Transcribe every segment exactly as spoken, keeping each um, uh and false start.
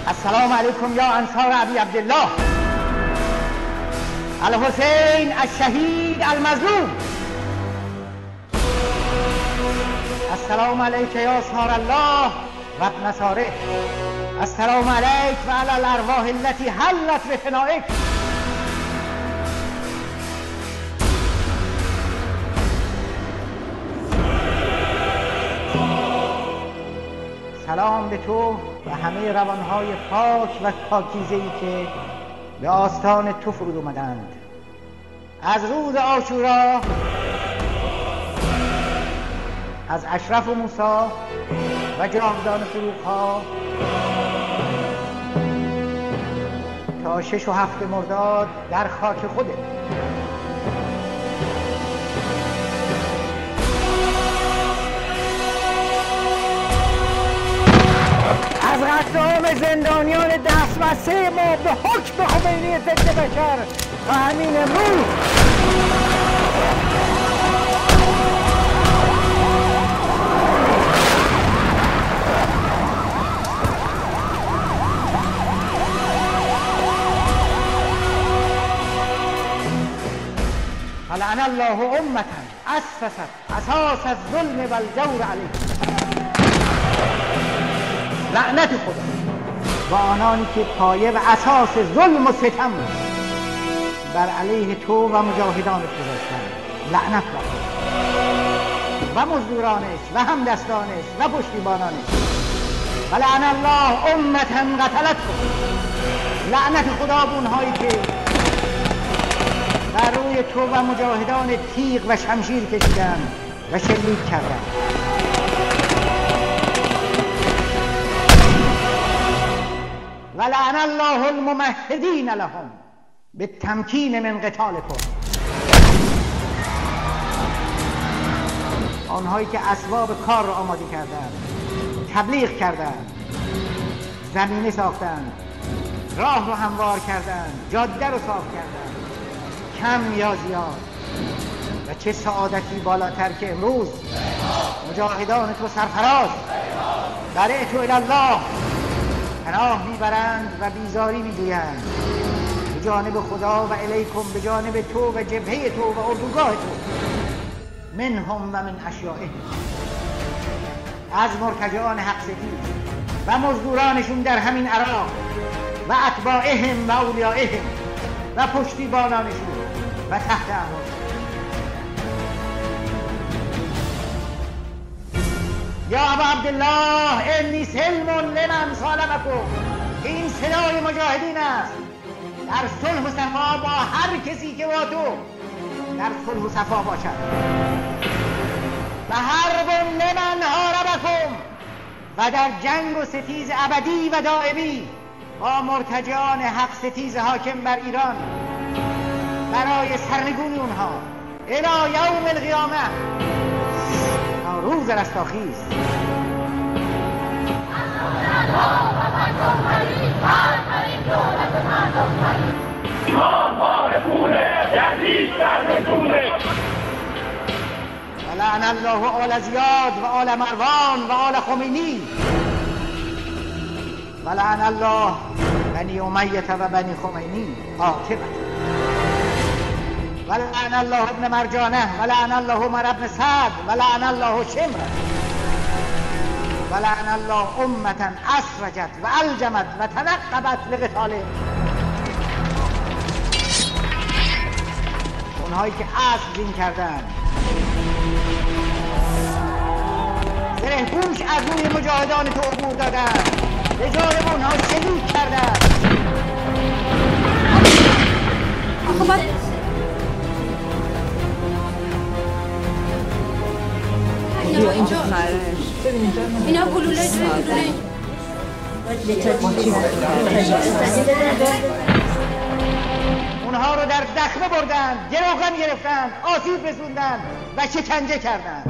السلام علیکم یا انصار ابی عبدالله الحسین الشهید المظلوم. السلام علیک یا صار الله و ابن صاره. السلام علیک و علی الارواح التي حلت بفنائک. سلام به تو و همه روانهای پاک و پاکیزه‌ای که به آستان تو فرود اومدند. از روز عاشورا، از اشرف و موسی و جاودان فروغ‌ها تا شش و هفت مرداد در خاک خوده. از قتل زندانیان دستبسته ما به حکم خمینی ضد بشر تا همین امروز فلعن الله امة اسست اساس الظلم والجور علیه. لعنت خدا و آنانی که پایه و اساس ظلم و ستم بر علیه تو و مجاهدانت گذاشتند. لعنت بر و مزدورانش و همدستانش و پشتیبانانش. و لعن الله امة قتلتکم. لعنت خدا به اونهایی که بر روی تو و مجاهدان تیغ و شمشیر کشیدند و شلیک کردند. و لعن الله الممهدین لهم بالتمکین من قتالکم. آنهایی که اسباب کار را آماده کردند، تبلیغ کردند، زمینه ساختند، راه رو هموار کردند، جاده رو صاف کردند، کم یا زیاد. و چه سعادتی بالاتر که امروز مجاهدان تو سرفراز برای تو الله پناه میبرند و بیزاری میجویند به جانب خدا و الیکم، به جانب تو و جبهه تو و اردوگاه تو. منهم و من اشیائهم، از مرتجعان حق ستیز و مزدورانشون در همین عراق و اتباعهم و اولیائهم و پشتیبانانشون و تحت امرشون. یا ابا عبدالله انی سلم لمن سالمکم. این صدای مجاهدین است در صلح و صفا با هر کسی که با تو در صلح و صفا باشد. و حرب لمن حاربکم، و در جنگ و ستیز ابدی و دائمی با مرتجعان حق ستیز حاکم بر ایران برای سرنگونی اونها الی یوم القیامه تا روز رستاخیز. ولعن الله آل زیاد و آل مروان و آل خمینی. ولعن الله بنی امیة و بنی خمینی عاقبت. ولعن الله ابن مرجانه ولعن الله عمر ابن سعد ولعن الله شمر. ولعن الله امة اسرجت و الجمت و تنقبت لقتاله. اونهایی که اسب زین کردن، زره پوش از روی مجاهدان تو عبور دادن، به جانب اونها شلیک کردن. آخه باید اینا اینجا اینا گلوله گلوله اونها رو در دخمه بردن، گروگان گرفتن، آسیب رسوندن و شکنجه کردن.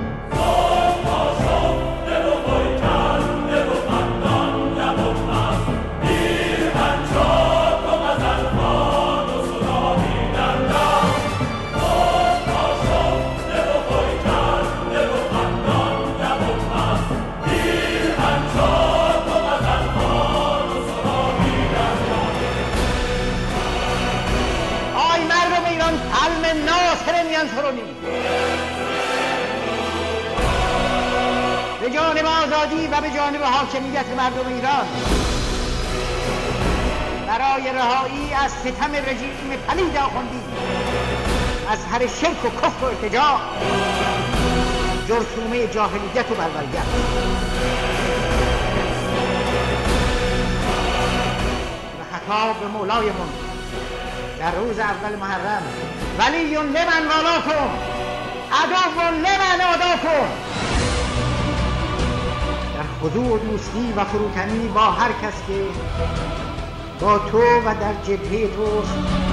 آزادی و به جانب حاکمیت مردم ایران، برای رهایی از ستم رژیم پلید آخوندی، از هر شرک و کفر و ارتجاع، جرثومه جاهلیت و بلبلیت. و خطاب به مولایمون در روز اول محرم: ولی لمن والاکم عدو لمن عاداکم. در خضوع و دوستی و فروتنی با هر کس که با تو و در جبهه توست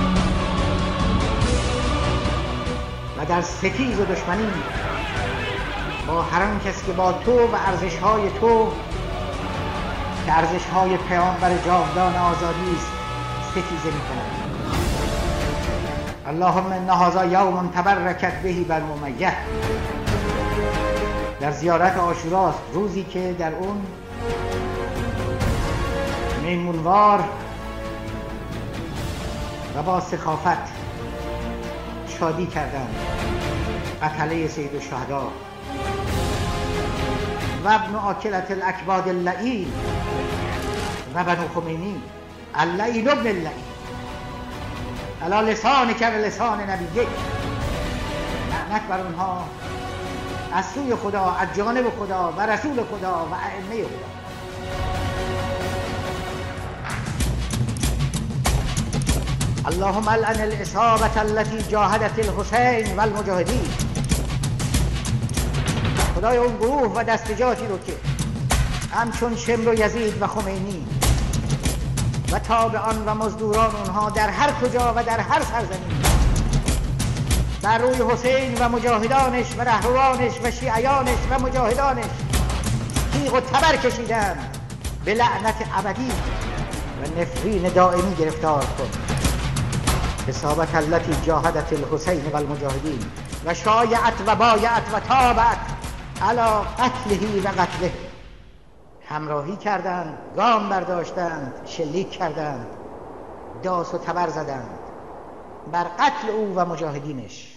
و در ستیز و دشمنی با هر آن کس که با تو و ارزش‌های تو که ارزش‌های پیامبر جاودان آزادی است ستیزه می‌کند. اللهم ان هذا یوم تبرکت به بنو امیه. در زیارت عاشوراست، روزی که در اون میمونوار و با سخافت شادی کردند قتله سید الشهدا و ابن آکلة الاکباد اللعین و بنو خمینی اللعین ابن اللعین علی لسان که و لسان نبیک. لعنت بر اونها از سوی خدا، از جانب خدا و رسول خدا و ائمه خدا. اللهم العن العصابة التي جاهدت الحسین و المجاهدین. خدای اون گروه و دستجاتی رو که همچون شمر و یزید و خمینی و تابعان و مزدوران اونها در هر کجا و در هر سرزمین بر روی حسین و مجاهدانش و رهروانش و شیعیانش و مجاهدانش تیغ و تبر کشیدن، به لعنت ابدی و نفرین دائمی گرفتار کن. اصابت التي جاهدت الحسین و المجاهدین و شایعت و بایعت و تابعت علی قتله و قتله. همراهی کردند، گام برداشتند، شلیک کردند، داس و تبر زدند بر قتل او و مجاهدینش.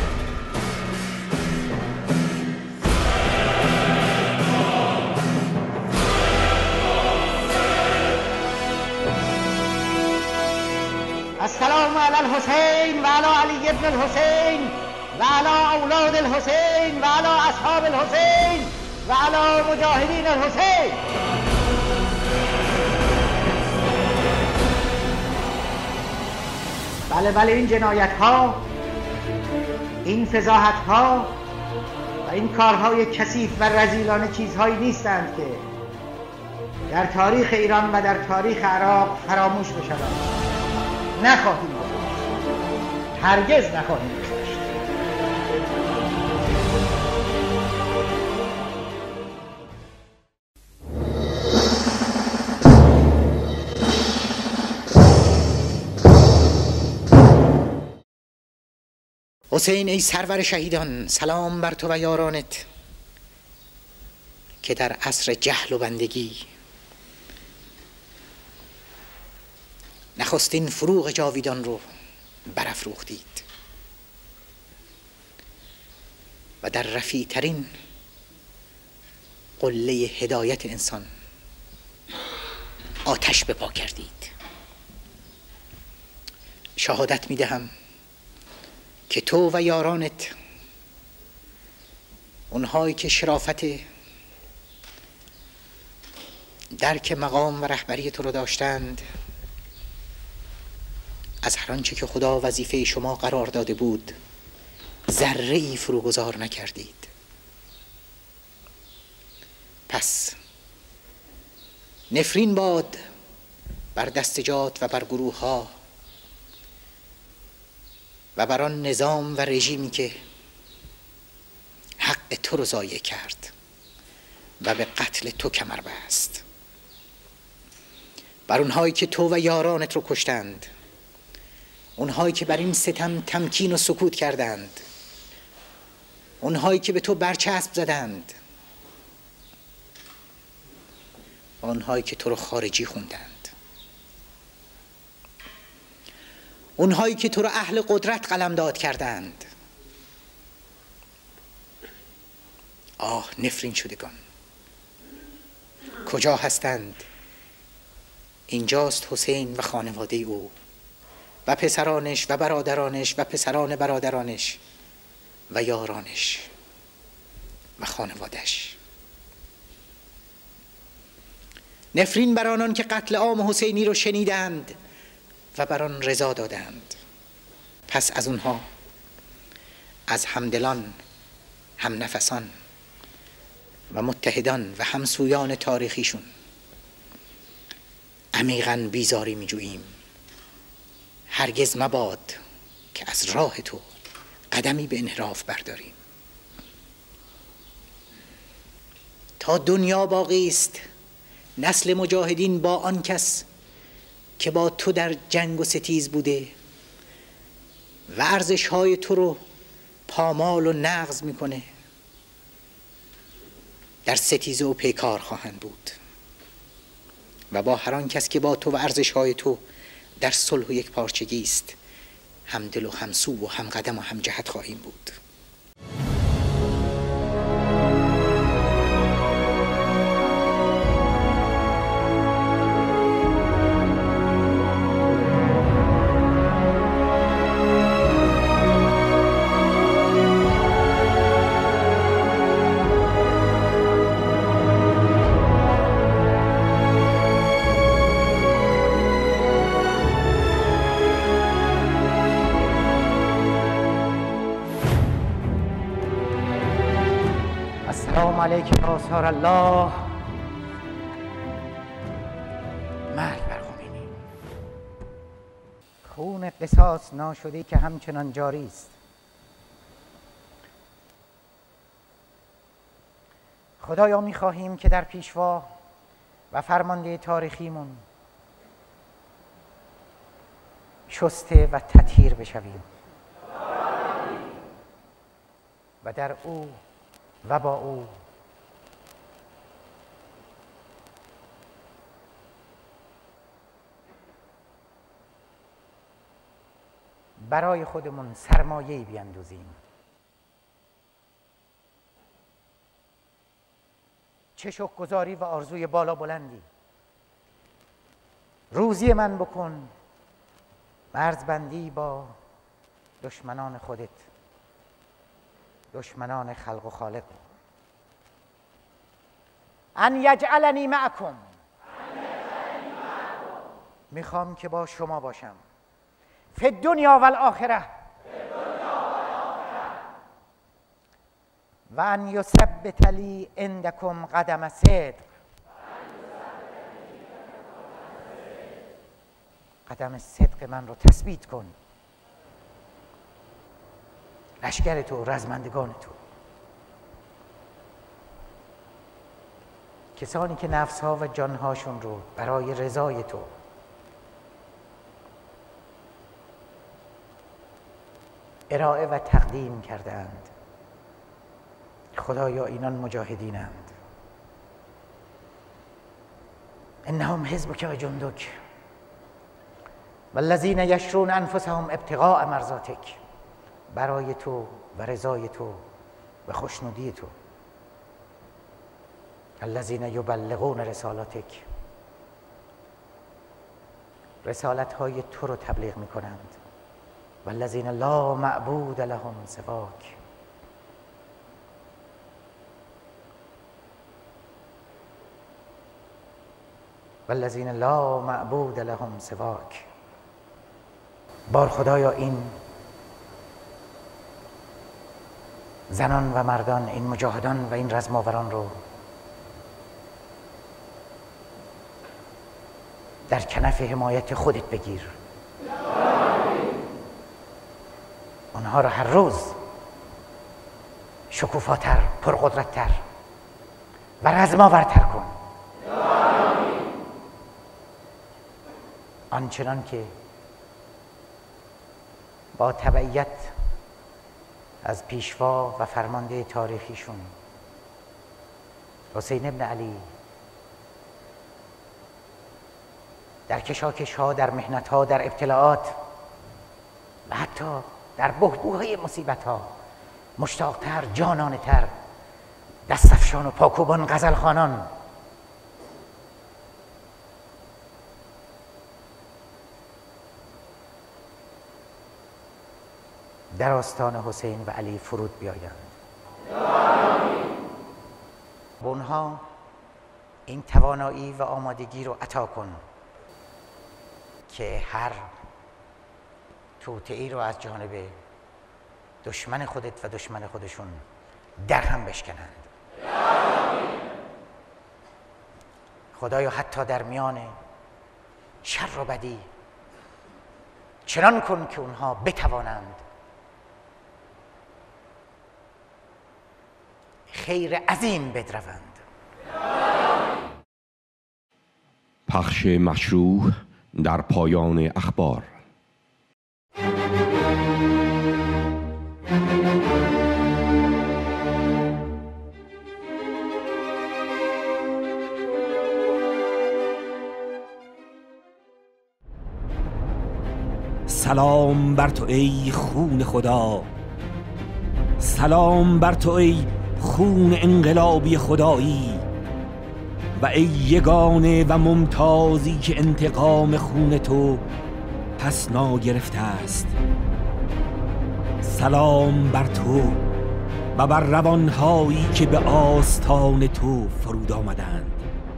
السلام علی الحسین و علی علی ابن الحسین و علی اولاد الحسین و علی اصحاب الحسین و علی مجاهدین الحسین. بله بله، این جنایت ها، این فضاحت ها و این کارهای کثیف و رذیلانه چیزهایی نیستند که در تاریخ ایران و در تاریخ عراق فراموش بشوند. نخواهیم گذاشت، هرگز نخواهیم گذاشت. حسین ای سرور شهیدان، سلام بر تو و یارانت که در عصر جهل و بندگی نخستین فروغ جاویدان رو برافروختید و در رفیع ترین قله هدایت انسان آتش به پا کردید. شهادت میدهم که تو و یارانت، اونهایی که شرافت درک مقام و رهبری تو رو داشتند، از هر آنچه که خدا وظیفه شما قرار داده بود ذره ای فروگذار نکردید. پس نفرین باد بر دستجات و بر گروه ها و بر آن نظام و رژیمی که حق تو رو ضایع کرد و به قتل تو کمر بست، بر اونهایی که تو و یارانت رو کشتند، اونهایی که بر این ستم تمکین و سکوت کردند، اونهایی که به تو برچسب زدند، اونهایی که تو رو خارجی خوندند، اونهایی که تو رو اهل قدرت قلمداد کردند. آه نفرین شدگان، کجا هستند؟ اینجاست حسین و خانواده او و پسرانش و برادرانش و پسران برادرانش و یارانش و خانوادش. نفرین بر آنان که قتل عام حسینی رو شنیدند و بر آن رضا دادند. پس از اونها، از همدلان، هم نفسان و متحدان و همسویان تاریخیشون عمیقاً بیزاری می جوییم. هرگز مباد که از راه تو قدمی به انحراف برداریم. تا دنیا باقی است نسل مجاهدین با آن کس که با تو در جنگ و ستیز بوده و ارزش‌های تو رو پامال و نقض میکنه در ستیزه و پیکار خواهند بود و با هر آن کس که با تو و ارزش‌های تو در صلح و یک پارچگی است همدل و همسو و هم قدم و هم جهت خواهیم بود. السلام علیکم آثار الله. مرگ بر خمینی. خون قصاص ناشده‌ای که همچنان جاری است. خدایا می‌خواهیم که در پیشوا و فرمانده تاریخیمون شسته و تطهیر بشویم و در او و با او برای خودمون سرمایه‌ای بیندازیم. چه شکرگزاری و آرزوی بالا بلندی. روزی من بکن مرزبندی با دشمنان خودت، دشمنان خلق و خالق. ان یجعلنی معکم، میخوام که با شما باشم. فی الدنیا و الاخره، و ان یثبت لی عندکم قدم صدق، قدم صدق من رو تثبیت کن. لشکر تو، رزمندگان تو، کسانی که نفسها و جانهاشون رو برای رضای تو ارائه و تقدیم کردند. خدایا اینان مجاهدینند. انهم حزبک و جندک والذین یشرون انفسهم ابتغاء مرضاتک، برای تو و رضای تو و خوشنودی تو. الذین یبلغون رسالاتک، رسالت های تو رو تبلیغ می کنند. والذین لا معبود لهم سواک، والذین لا معبود لهم سواک. بار خدایا این زنان و مردان، این مجاهدان و این رزماوران رو در کنف حمایت خودت بگیر. اونها رو هر روز شکوفاتر، پرقدرتتر و رزماورتر کن. آنچنان که با تبعیت از پیشوا و فرمانده تاریخیشون حسین ابن علی در کشاکش ها، در محنت ها، در ابتلاعات و حتی در بحبوحه مصیبت ها مشتاقتر، جانانه تر، دستفشان و پاکوبان غزلخوانان در آستان حسین و علی فرود بیایند. به اونها این توانایی و آمادگی رو عطا کن که هر توطئه‌ای رو از جانب دشمن خودت و دشمن خودشون در هم بشکنند. خدایا حتی در میان شر و بدی چنان کن که اونها بتوانند خیر عظیم بدروند. پخش مشروع در پایان اخبار. سلام بر تو ای خون خدا، سلام بر تو ای خون انقلابی خدایی و ای یگانه و ممتازی که انتقام خون تو پس ناگرفته است. سلام بر تو و بر روانهایی که به آستان تو فرود آمدند،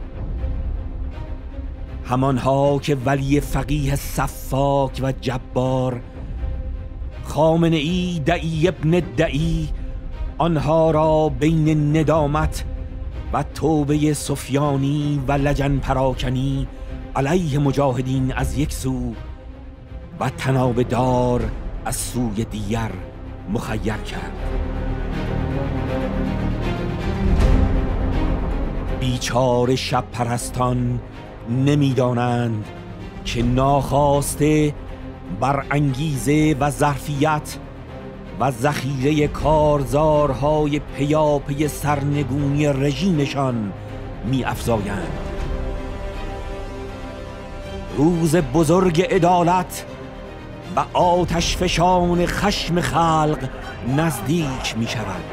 همانها که ولی فقیه صفاک و جبار خامنه ای دعی ابن دعی آنها را بین ندامت و توبه سفیانی و لجن پراکنی علیه مجاهدین از یک سو و تناب دار از سوی دیگر مخیر کرد. بیچاره شب پرستان نمیدانند که ناخواسته بر انگیزه و ظرفیت و ذخیره کارزارهای پیاپی سرنگونی رژیمشان می افزایند. روز بزرگ عدالت و آتش فشان خشم خلق نزدیک می شود.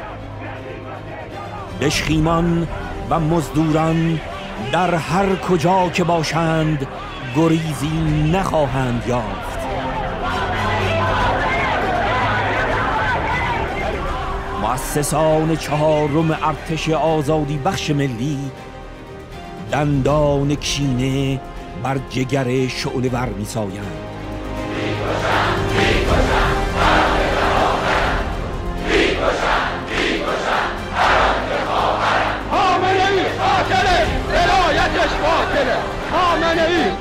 بشخیمان و مزدوران در هر کجا که باشند گریزی نخواهند یافت. مؤسسان چهارم ارتش آزادی بخش ملی دندان کینه بر جگر شعله ور می‌سایند. خامنه‌ای قاتله، ولایتش باطله. خامنه‌ای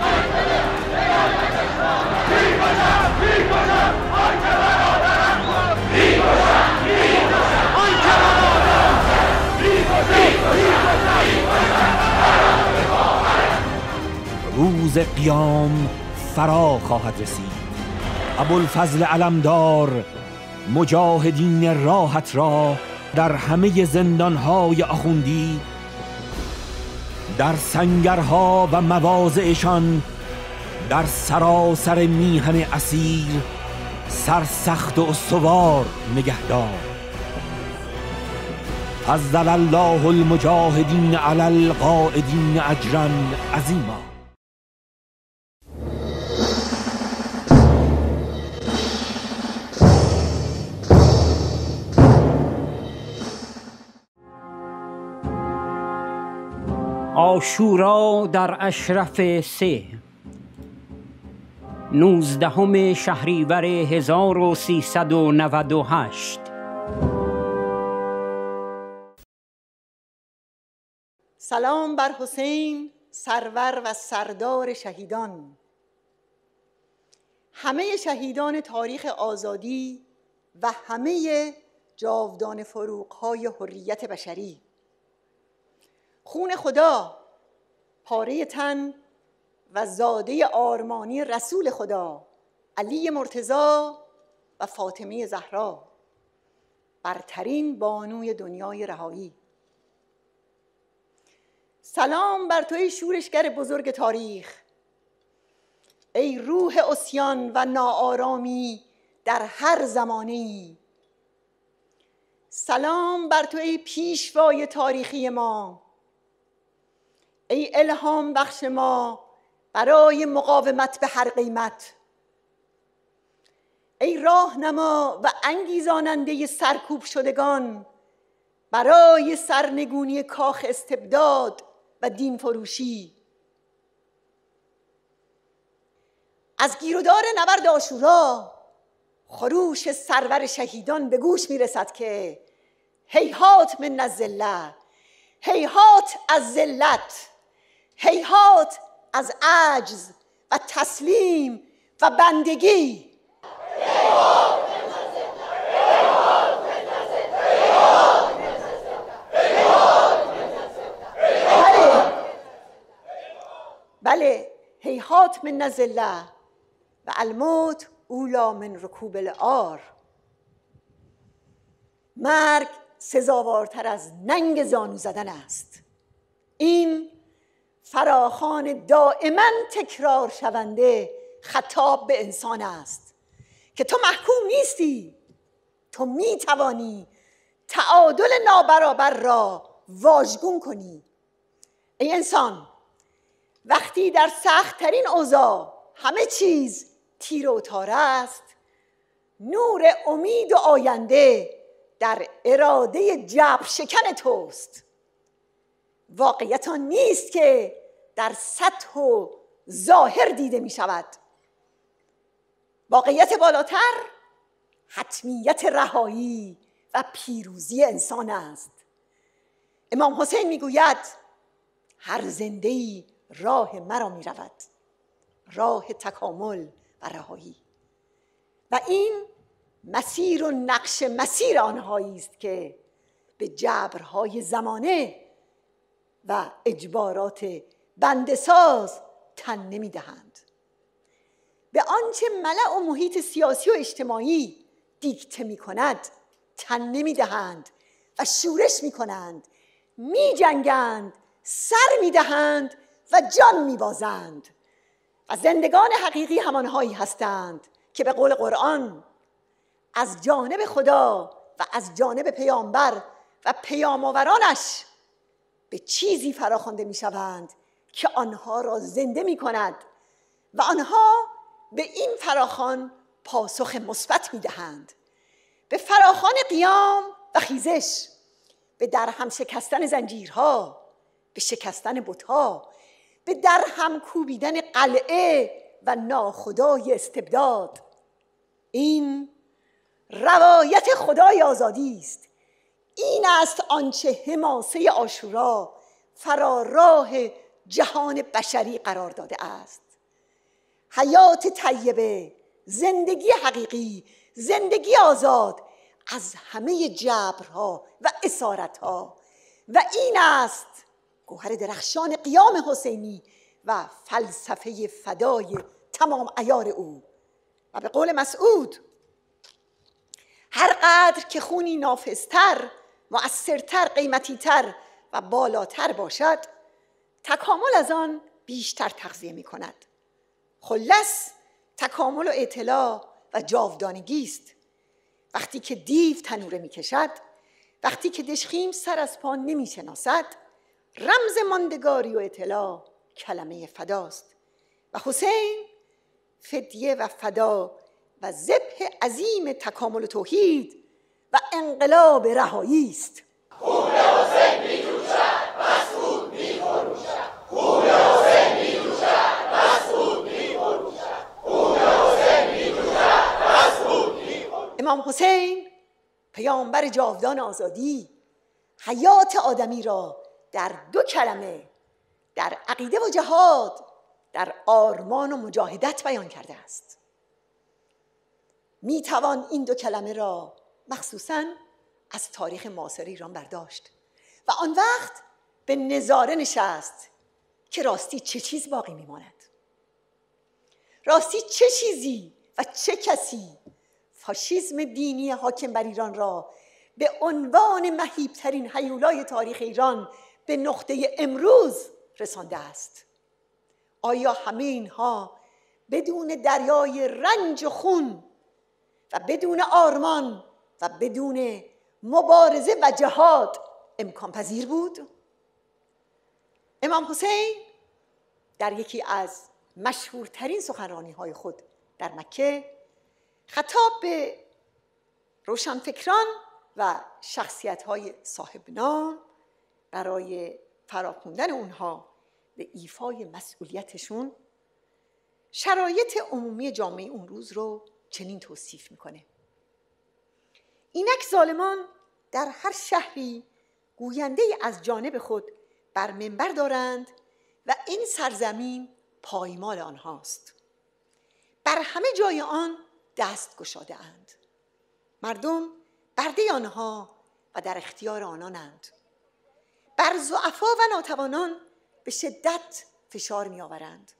روز قیام فرا خواهد رسید. ابوالفضل علمدار مجاهدین راحت را در همه زندانهای آخوندی، در سنگرها و مواضعشان، در سراسر میهن اسیر سرسخت و استوار نگهدار. فضل الله المجاهدین علی القاعدین اجرا عظیما. عاشورا در اشرف سه نوزدهم شهریور هزار و سیصد و نود و هشت. سلام بر حسین سرور و سردار شهیدان، همه شهیدان تاریخ آزادی و همه جاودان فروغ‌های حریت بشری. خون خدا، پاره تن و زاده آرمانی رسول خدا علی مرتضی و فاطمه زهرا، برترین بانوی دنیای رهایی. سلام بر تو ای شورشگر بزرگ تاریخ، ای روح عصیان و ناآرامی در هر زمانه‌ای. سلام بر تو ای پیشوای تاریخی ما، ای الهام بخش ما برای مقاومت به هر قیمت. ای راهنما و انگیزاننده سرکوب شدگان برای سرنگونی کاخ استبداد و دین فروشی. از گیرودار نبرد عاشورا خروش سرور شهیدان به گوش میرسد که هیهات من الذله، هیهات از ذلت، هیهات از عجز و تسلیم و بندگی. بله، هیهات من الذله و الموت اولا من رکوب العار. مرگ سزاوارتر از ننگ زانو زدن است. این فراخوان دائما تکرار شونده خطاب به انسان است که تو محکوم نیستی، تو میتوانی تعادل نابرابر را واژگون کنی. ای انسان، وقتی در سخت‌ترین اوضاع همه چیز تیر و تار است، نور امید و آینده در اراده جبر شکن توست. واقعیت آن نیست که در سطح و ظاهر دیده می شود. واقعیت بالاتر حتمیت رهایی و پیروزی انسان است. امام حسین می گوید هر زنده‌ای راه مرا می رود، راه تکامل و رهایی، و این مسیر و نقش مسیر آنهایی است که به جبرهای زمانه و اجبارات بنده‌ساز تن نمی دهند، به آنچه ملأ و محیط سیاسی و اجتماعی دیکته می کند تن نمی دهند و شورش می کنند، می جنگند، سر می دهند و جان می بازند. و زندگان حقیقی همانهایی هستند که به قول قرآن از جانب خدا و از جانب پیامبر و پیام‌آورانش به چیزی فراخوانده می شوند که آنها را زنده می کند و آنها به این فراخوان پاسخ مثبت می دهند، به فراخوان قیام و خیزش، به درهم شکستن زنجیرها، به شکستن بت‌ها، به درهم کوبیدن قلعه و ناخدای استبداد. این روایت خدای آزادی است. این است آنچه حماسه عاشورا فراراه جهان بشری قرار داده است. حیات طیبه، زندگی حقیقی، زندگی آزاد از همه جبرها و اسارتها، و این است گوهر درخشان قیام حسینی و فلسفه فدای تمام عیار او. و به قول مسعود هر قدر که خونی نافذتر، مؤثرتر، قیمتیتر و بالاتر باشد، تکامل از آن بیشتر تغذیه می کند. خلص تکامل و اطلاع و جاودانگی است. وقتی که دیو تنوره می کشد، وقتی که دشخیم سر از پا نمی شناسد، رمز ماندگاری و اطلاع کلمه فداست. و حسین فدیه و فدا و ذبح عظیم تکامل توحید و انقلاب رهایی است. خون حسین می جوشد، مسعود می فروشد. خون حسین می جوشد، مسعود می فروشد. خون حسین می جوشد، مسعود می فروشد. امام حسین پیامبر جاودان آزادی حیات آدمی را در دو کلمه، در عقیده و جهاد، در آرمان و مجاهدت بیان کرده است. می توان این دو کلمه را مخصوصاً از تاریخ معاصر ایران برداشت و آن وقت به نظاره نشست که راستی چه چیز باقی میماند، راستی چه چیزی و چه کسی فاشیسم دینی حاکم بر ایران را به عنوان مهیبترین هیولای تاریخ ایران به نقطه امروز رسانده است. آیا همه اینها بدون دریای رنج و خون و بدون آرمان و بدون مبارزه و جهاد امکان پذیر بود؟ امام حسین در یکی از مشهورترین سخنرانی‌های خود در مکه خطاب به روشنفکران و شخصیت‌های صاحب نام برای فراخواندن اونها به ایفای مسئولیتشون، شرایط عمومی جامعه اون روز رو چنین توصیف میکنه: اینک ظالمان در هر شهری گوینده از جانب خود بر منبر دارند و این سرزمین پایمال آنهاست. بر همه جای آن دست گشاده اند. مردم برده آنها و در اختیار آنانند. بر ضعفا و ناتوانان به شدت فشار می آورند.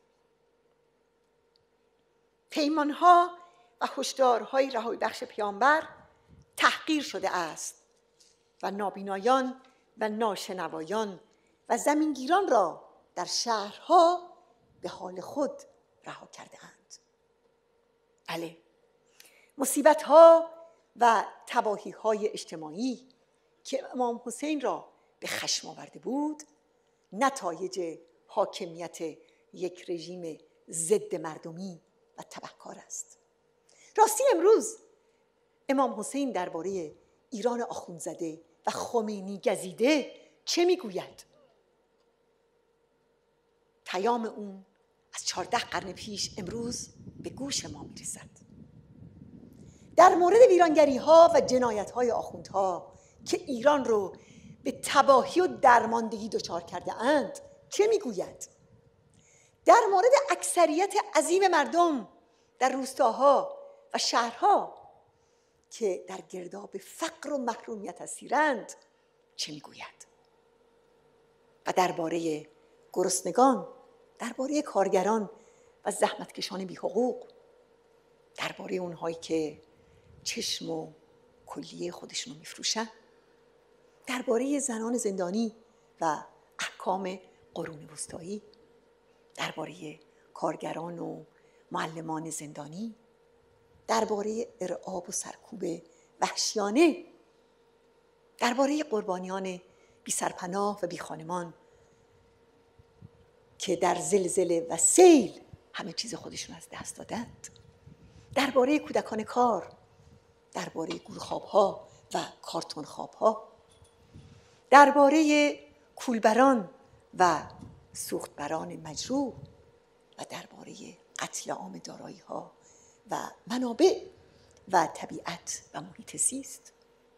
پیمانها و هشدارهای رهایی بخش پیامبر تحقیر شده است و نابینایان و ناشنوایان و زمینگیران را در شهرها به حال خود رها کرده اند. بله، مصیبت‌ها و تباهی‌های اجتماعی که امام حسین را به خشم آورده بود، نتایج حاکمیت یک رژیم ضد مردمی و تبهکار است. راستی امروز امام حسین درباره ایران آخوندزاده و خمینی گزیده چه میگوید؟ پیام اون از چهارده قرن پیش امروز به گوش ما میرسد. در مورد ویرانگری ها و جنایت های آخوندها که ایران رو به تباهی و درماندگی دچار کرده اند چه میگوید؟ در مورد اکثریت عظیم مردم در روستاها و شهرها که در گرداب فقر و محرومیت اسیرند چه میگوید؟ و درباره گرسنگان، درباره کارگران و زحمتکشان بی حقوق، درباره اونهایی که چشم و کلیه خودشون رو میفروشن، درباره زنان زندانی و احکام قرون وسطایی، درباره کارگران و معلمان زندانی، درباره ارعاب و سرکوب وحشیانه، درباره قربانیان بی سرپناه و بی خانمان که در زلزله و سیل همه چیز خودشون از دست دادند، درباره کودکان کار، درباره گورخواب‌ها و کارتون خواب‌ها، درباره کولبران و سوختبران مجروح و درباره قتل عام دارایی‌ها و منابع و طبیعت و محیط زیست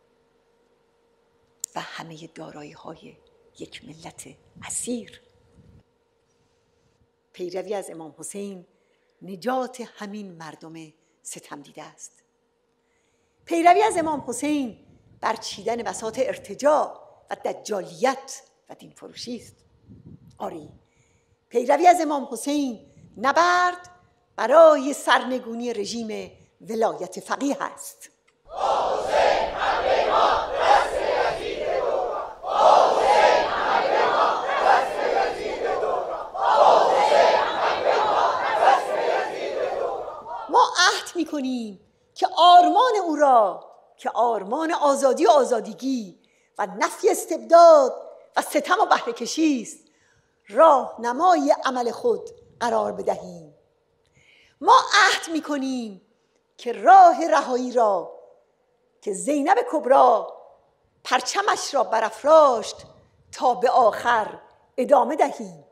و همه دارایی‌های یک ملت اسیر. پیروی از امام حسین نجات همین مردم ستم دیده است. پیروی از امام حسین برچیدن بساط ارتجاع و دجالیت و دین فروشی است. آری، پیروی از امام حسین نبرد برای سرنگونی رژیم ولایت فقیه است. ما عهد می‌کنیم که آرمان او را، که آرمان آزادی و آزادگی و نفی استبداد و ستم و بهره کشی است، راهنمای عمل خود قرار بدهیم. ما عهد می‌کنیم که راه رهایی را که زینب کبری پرچمش را برافراشت تا به آخر ادامه دهیم.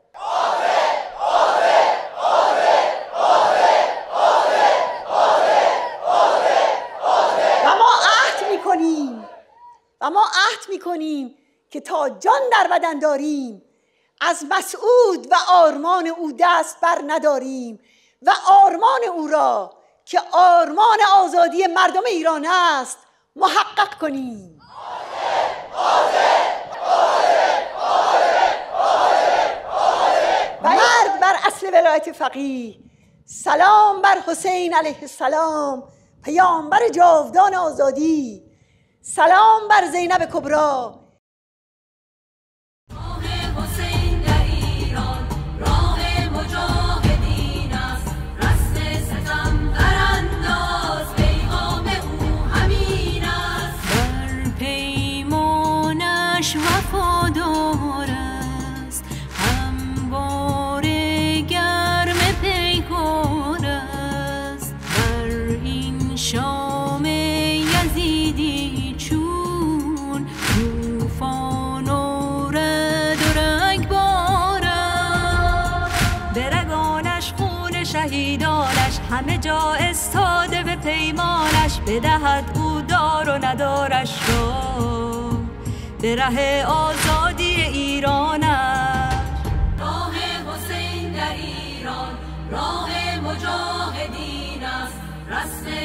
و ما عهد می‌کنیم که تا جان در بدن داریم از مسعود و آرمان او دست بر نداریم و آرمان او را که آرمان آزادی مردم ایران است محقق کنیم. مرد بر اصل ولایت فقیه، سلام بر حسین علیه السلام پیامبر جاودان آزادی، سلام بر زینب کبری. شاه شهیدانش همه جا استاده به پیمانش، بدهد او دار و ندارش را به ره آزادی ایرانش. راه حسین در ایران راه مجاهدین است، رسم